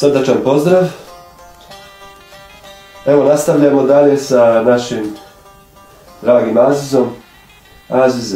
Srdačan pozdrav. Evo nastavljamo dalje sa našim dragim Azizom. Azize,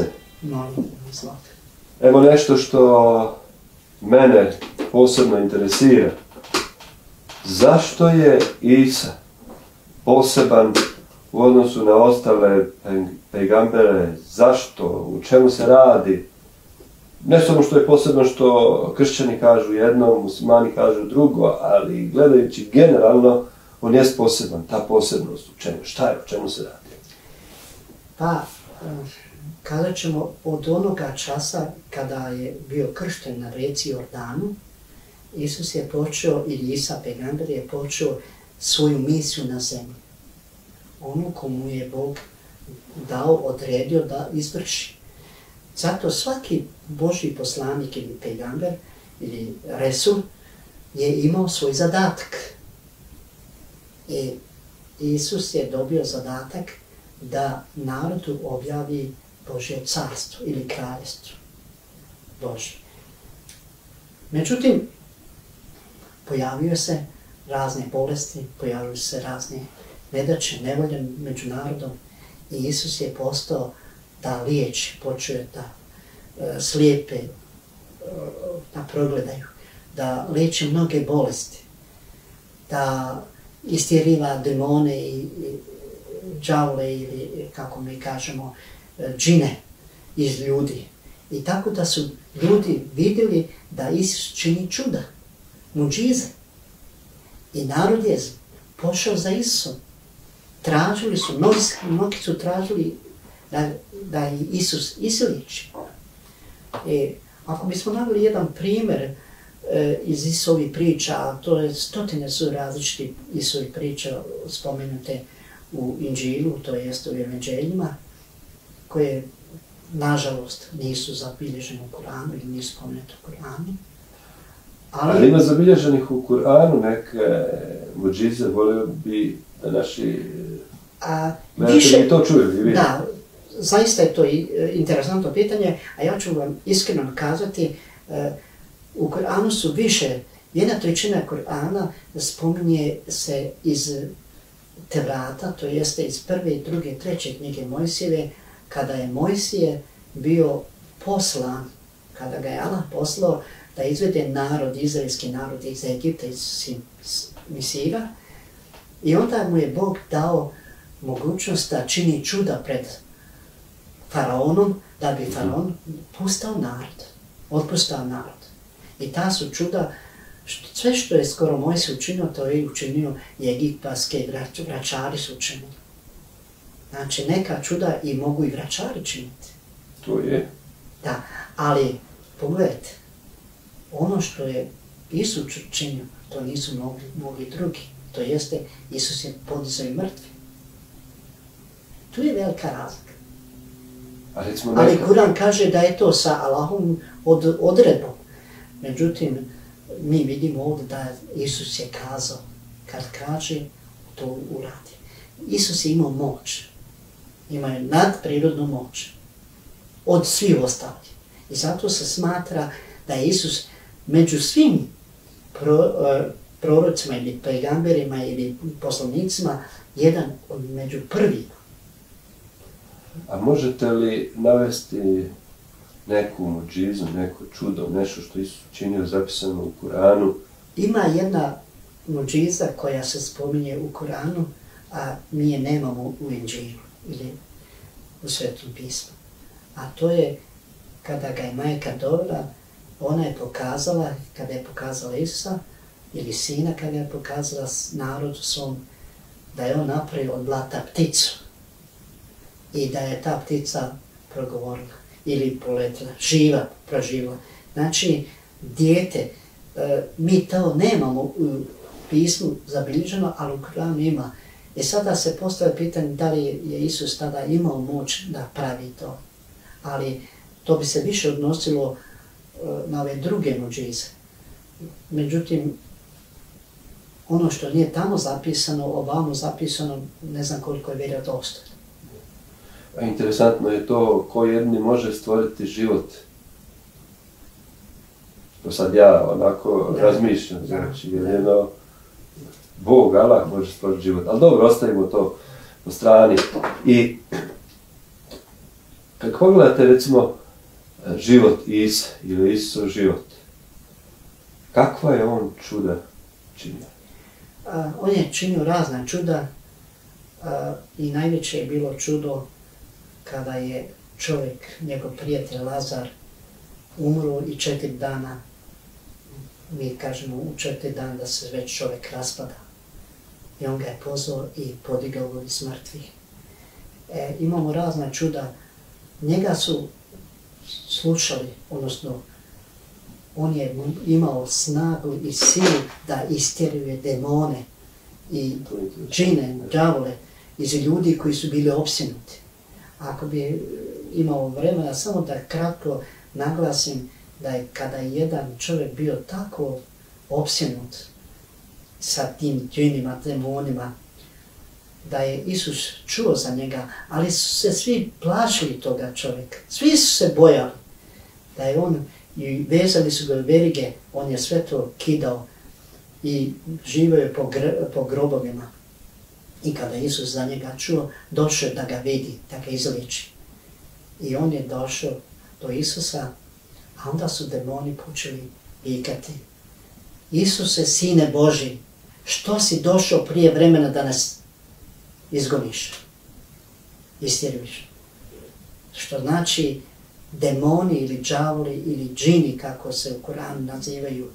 evo nešto što mene posebno interesira. Zašto je Isa poseban u odnosu na ostale pejgambere? Zašto? U čemu se radi? Ne samo što je posebno što kršćani kažu jedno, muslimani kažu drugo, ali gledajući generalno, on je poseban. Ta posebnost u čemu? Šta je? O čemu se radi? Pa, kazat ćemo od onoga časa kada je bio kršten na reci Jordanu, Isus je počeo, ili Isa pejgamber je počeo svoju misiju na zemlji. Onu komu je Bog dao, odredio da izvrši. Zato svaki Božji poslanik ili pejgamber ili resul je imao svoj zadatak. I Isus je dobio zadatak da narodu objavi Božje carstvo ili kraljevstvo Božje. Međutim, pojavio se razne bolesti, pojavio se razne nedaće, nevolje među narodom i Isus je postao da liječi, počeo da slijepe da progledaju, da liječi mnoge bolesti, da istjeriva demone i đavle ili, kako mi kažemo, džine iz ljudi. I tako da su ljudi vidjeli da Isus čini čuda, muđize. I narod je pošao za Isusom. Tražili su, mnogi su tražili da Isus izliječi. Ako bismo naveli jedan primjer iz Isusovih priča, a to je stotine su različiti Isusovih priča spomenute u Inđilu, to jest u Evanđeljima, koje nažalost nisu zabilježene u Kuranu ili nisu spomenute u Kuranu. Ali ima zabilježenih u Kuranu neke muđize, volio bi da naši gledatelji to čuju. Da, zaista je to interesantno pitanje, a ja ću vam iskreno kazati, u Kuranu su više, 1/3 Kurana spominje se iz Tevrata, to jeste iz 1., 2., 3. knjige Mojsijeve, kada je Mojsije bio poslan, kada ga je Allah poslao da izvede narod, izraelski narod iz Egipta, iz Misira, i onda mu je Bog dao mogućnost da čini čuda pred faraonom, da bi faraon pustao narod, otpustao narod. I ta su čuda, sve što je skoro Mojsije učinio, to je učinio i egipatske vračari su učinili. Znači, neka čuda i mogu i vračari činiti. To je. Da, ali pogledajte, ono što je Isus činio, to nisu mogli drugi. To jeste, Isus je podizao i mrtvi. Tu je velika razlika. Ali Kuran kaže da je to sa Allahom odredbom. Međutim, mi vidimo ovdje da Isus je kazao, kad kaže, to uradi. Isus je imao moć. Imao je nadprirodnu moć od svih ostalih. I zato se smatra da je Isus među svim prorocima ili pejgamberima ili poslanicima jedan među prvima. A možete li navesti neku muđizu, neko čudo, nešto što Isus činio zapisano u Kuranu? Ima jedna muđiza koja se spominje u Kuranu, a mi je nemamo u Inđilu ili u Svetom pismu. A to je kada ga je majka dovela, ona je pokazala, kada je pokazala Isusa, ili sina kada je pokazala narodu svom, da je on napravio od blata pticu i da je ta ptica progovorila ili poletila, živa, proživila. Znači, dijete, mi to nemamo u pismu zabilježeno, ali u Kuranu ima. I sada se postavlja pitanje da li je Isus tada imao moć da pravi to. Ali to bi se više odnosilo na ove druge muđize. Međutim, ono što nije tamo zapisano, ovamo zapisano, ne znam koliko je vjerodostojno. Interesantno je to ko jedni može stvoriti život. To sad ja onako razmišljam, znači, jedino Bog, Allah može stvoriti život. Ali dobro, ostavimo to po strani. I kad pogledate recimo život Isa ili Isusov život, kakva je on čuda činio? On je činio razna čuda i najveće je bilo čudo kada je čovjek, njegov prijatelj Lazar, umro i 4 dana, mi kažemo u 4 dana da se već čovjek raspada. I on ga je pozvao i podigao ga iz mrtvih. Imamo razna čuda. Njega su slušali, odnosno on je imao snagu i silu da istjeruje demone i džine, đavole iz ljudi koji su bili opsjednuti. Ako bi imao vremena, samo da kratko naglasim da je kada je jedan čovjek bio tako opsjednut sa tim džinima, demonima, da je Isus čuo za njega, ali su se svi plašili toga čovjeka. Svi su se bojali da je on, i vezali su ga verige, on je sve to kidao i živio je po grobovima. I kada je Isus za njega čuo, došao da ga vidi, da ga izliječi. I on je došao do Isusa, a onda su demoni počeli vikati: Isuse, Sine Božji, što si došao prije vremena da nas izgoniš, istjeruješ? Što znači demoni ili đavoli ili džini, kako se u Koranu nazivaju,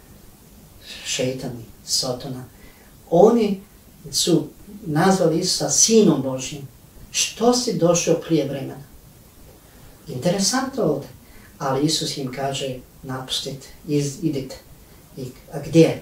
šejtani, Sotona, oni su nazvali Isusa Sinom Božjim. Što si došao prije vremena? Interesantno ovdje. Ali Isus im kaže: napustite, idite. A gdje?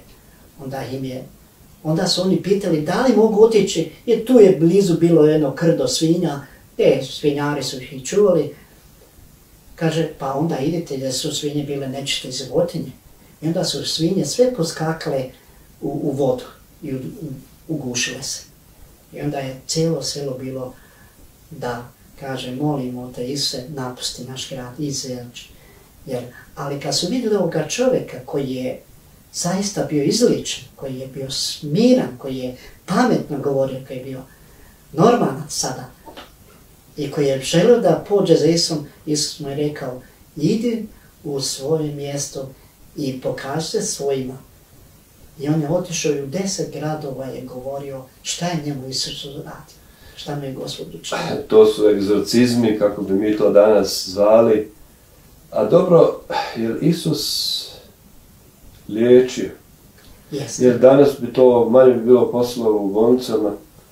Onda su oni pitali da li mogu otići, jer tu je blizu bilo jedno krdo svinja, svinjari su ih čuvali. Kaže, pa onda idite, jer su svinje bile nečiste životinje. I onda su svinje sve poskakale u vodu i ugušile se. I onda je cijelo selo bilo da kaže: molimo te, Isuse, napusti naš grad, izađi. Ali kad su vidjeli ovoga čovjeka koji je zaista bio izličen, koji je bio smiran, koji je pametno govorio, koji je bio normalan sada i koji je želio da pođe za Isusom, Isus mu je rekao: idi u svoje mjesto i pokaži svojima. I on je otišao i u 10 gradova je govorio šta je njemu Isus uradio, šta mu je Gospod učinio. To su egzorcizmi, kako bi mi to danas zvali. A dobro, jer Isus liječio? Jeste. Jer danas bi to manje bilo poslao u bolnicama.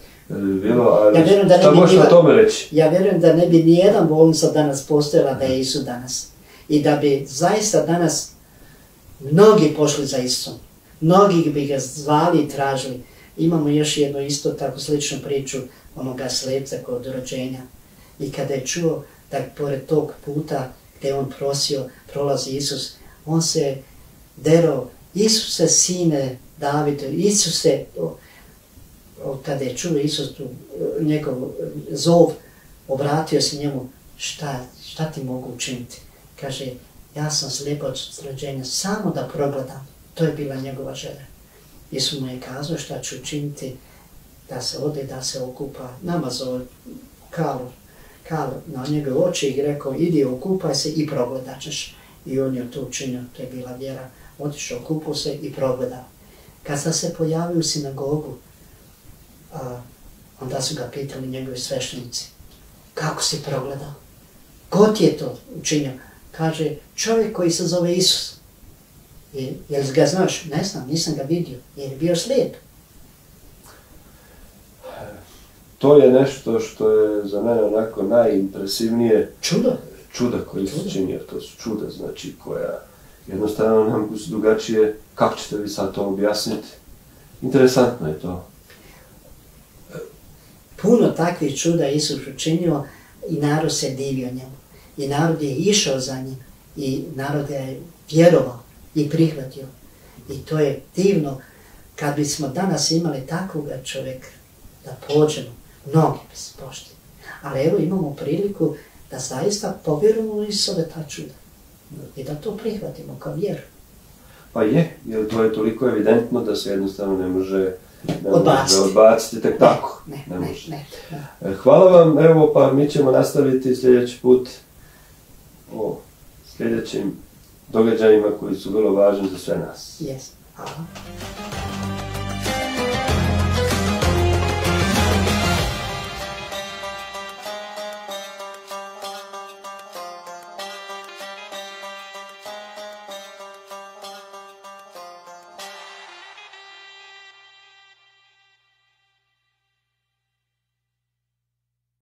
Ali šta možeš o tome reći? Ja vjerujem da ne bi nijedan bolnica danas postojala da je Isus danas. I da bi zaista danas mnogi pošli za Isusom. Mnogi bi ga zvali i tražili. Imamo još jednu isto tako sličnu priču onoga slepca kod rođenja. I kada je čuo da pored tog puta gdje on prosio, prolazi Isus, on se derao: Isuse, Sine Davidu, Isuse. Kada je čuo Isus njegov zov, obratio se njemu: šta ti mogu učiniti? Kaže: ja sam slijep od rođenja, samo da progledam. To je bila njegova želja. Isus mu je kazao šta će učiniti, da se ode, da se okupa, namazao kalu na njegove oči i rekao: idi, okupaj se i progledat ćeš. I on je to učinio, to je bila vjera. Otišao, okupao se i progledao. Kad sam se pojavio u sinagogu, onda su ga pitali njegovi sveštenici: kako si progledao? Ko ti je to učinio? Kaže: čovjek koji se zove Isus. Jel ga znaš? Ne znam, nisam ga vidio, jer je bio slijep. To je nešto što je za mene onako najimpresivnije. Čuda koji se činio, to su čuda, znači, koja jednostavno ne mogu se drugačije. Kako ćete vi sad to objasniti? Interesantno je to. Puno takvih čuda Isus učinio i narod se divio njemu. I narod je išao za njim i narod je vjerovao i prihvatio. I to je divno. Kad bismo danas imali takvoga čovjeka da pođemo, mnogi bi se pošli. Ali evo, imamo priliku da zaista povjerujemo u Isove ta čuda i da to prihvatimo kao vjeru. Pa je, jer to je toliko evidentno da se jednostavno ne može Odbaciti. odbaciti tek tako. Ne može. Hvala vam, evo pa mi ćemo nastaviti sljedeći put o sljedećim događajima koji su vrlo važni za sve nas. Yes. Hvala.